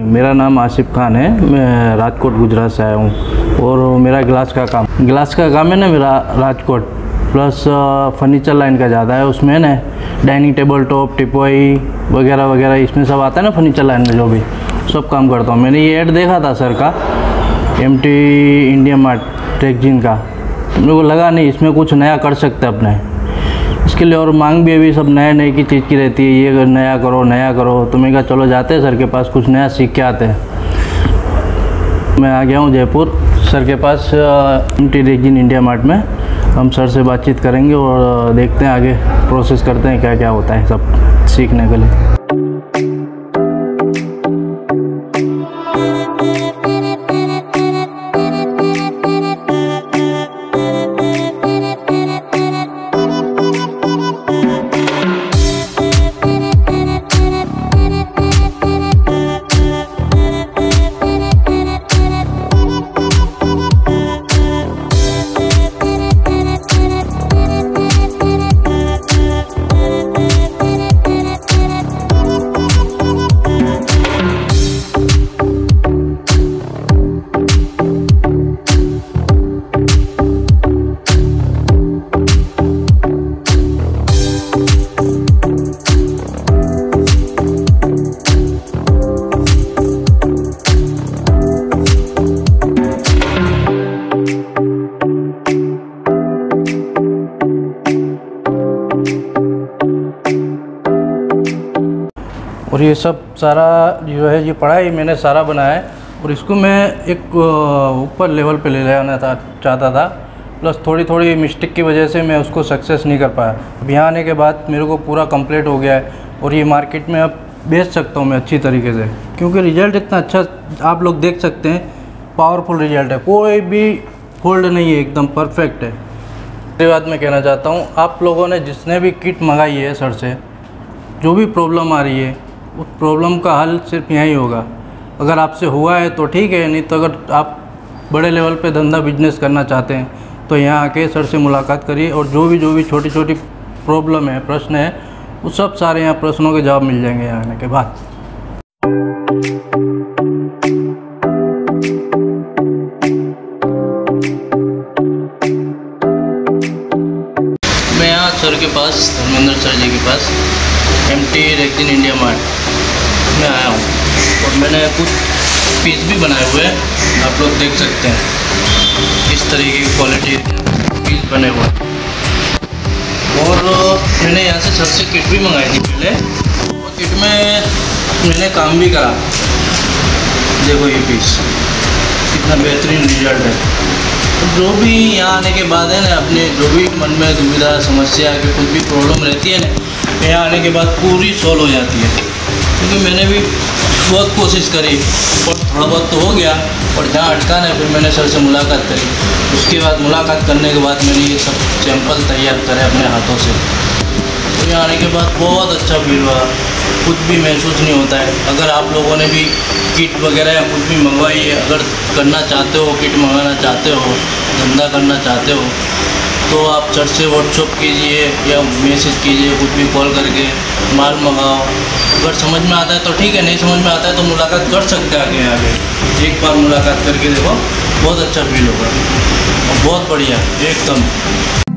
मेरा नाम आसिफ खान है। मैं राजकोट गुजरात से आया हूँ और मेरा ग्लास का काम है ना मेरा राजकोट प्लस फर्नीचर लाइन का ज़्यादा है। उसमें ना डाइनिंग टेबल टॉप टिपोई वगैरह वगैरह इसमें सब आता है ना फर्नीचर लाइन में, जो भी सब काम करता हूँ। मैंने ये ऐड देखा था सर का MT इंडिया मार्ट टेक्जिन का, तो मेरे को लगा नहीं इसमें कुछ नया कर सकते अपने, इसके लिए और मांग भी अभी सब नए नए की चीज़ की रहती है, ये नया करो। तो मैं कहा चलो जाते हैं सर के पास, कुछ नया सीख के आते हैं। मैं आ गया हूँ जयपुर सर के पास MT टेक्जिन इंडिया मार्ट में। हम सर से बातचीत करेंगे और देखते हैं आगे प्रोसेस करते हैं क्या क्या होता है सब सीखने के लिए। और ये सब सारा जो है ये पढ़ा है मैंने सारा बनाया है और इसको मैं एक ऊपर लेवल पे ले जाना चाहता था, प्लस थोड़ी मिस्टेक की वजह से मैं उसको सक्सेस नहीं कर पाया। अब यहाँ आने के बाद मेरे को पूरा कंप्लीट हो गया है और ये मार्केट में अब बेच सकता हूँ मैं अच्छी तरीके से, क्योंकि रिज़ल्ट इतना अच्छा आप लोग देख सकते हैं, पावरफुल रिज़ल्ट है, कोई भी फोल्ड नहीं है, एकदम परफेक्ट है। ये बात मैं कहना चाहता हूँ, आप लोगों ने जिसने भी किट मंगाई है सर से, जो भी प्रॉब्लम आ रही है उस प्रॉब्लम का हल सिर्फ यहीं होगा। अगर आपसे हुआ है तो ठीक है, नहीं तो अगर आप बड़े लेवल पे धंधा बिजनेस करना चाहते हैं तो यहाँ आके सर से मुलाकात करिए और जो भी छोटी प्रॉब्लम है, प्रश्न है, वो सब सारे यहाँ प्रश्नों के जवाब मिल जाएंगे यहाँ आने के बाद। मैं यहाँ सर के पास, धर्मेंद्र सर जी के पास MT टेक्जिन इंडिया मार्ट में आया हूँ और मैंने कुछ पीस भी बनाए हुए हैं, आप लोग देख सकते हैं इस तरीके की क्वालिटी पीस बने हुए हैं। और मैंने यहाँ से सर से किट भी मंगाई थी पहले, और किट में मैंने काम भी करा। देखो ये पीस कितना बेहतरीन रिजल्ट है। तो जो भी यहाँ आने के बाद है ना, अपने जो भी मन में दुविधा समस्या की कुछ भी प्रॉब्लम रहती है ना, यहाँ आने के बाद पूरी सॉल्व हो जाती है। क्योंकि मैंने भी बहुत कोशिश करी और थोड़ा बहुत तो हो गया, और जहाँ अटका नहीं फिर मैंने सर से मुलाकात करी। उसके बाद मुलाकात करने के बाद मैंने ये सब सैंपल तैयार करे अपने हाथों से। तो यहाँ आने के बाद बहुत अच्छा फील हुआ, कुछ भी महसूस नहीं होता है। अगर आप लोगों ने भी किट वगैरह या कुछ भी मंगवाई है, अगर करना चाहते हो, किट मंगाना चाहते हो, धंधा करना चाहते हो, तो आप सर से व्हाट्सअप कीजिए या मैसेज कीजिए, कुछ भी कॉल करके माल मंगाओ। अगर समझ में आता है तो ठीक है, नहीं समझ में आता है तो मुलाकात कर सकते हैं आगे। एक बार मुलाकात करके देखो, बहुत अच्छा फील होगा और बहुत बढ़िया एकदम।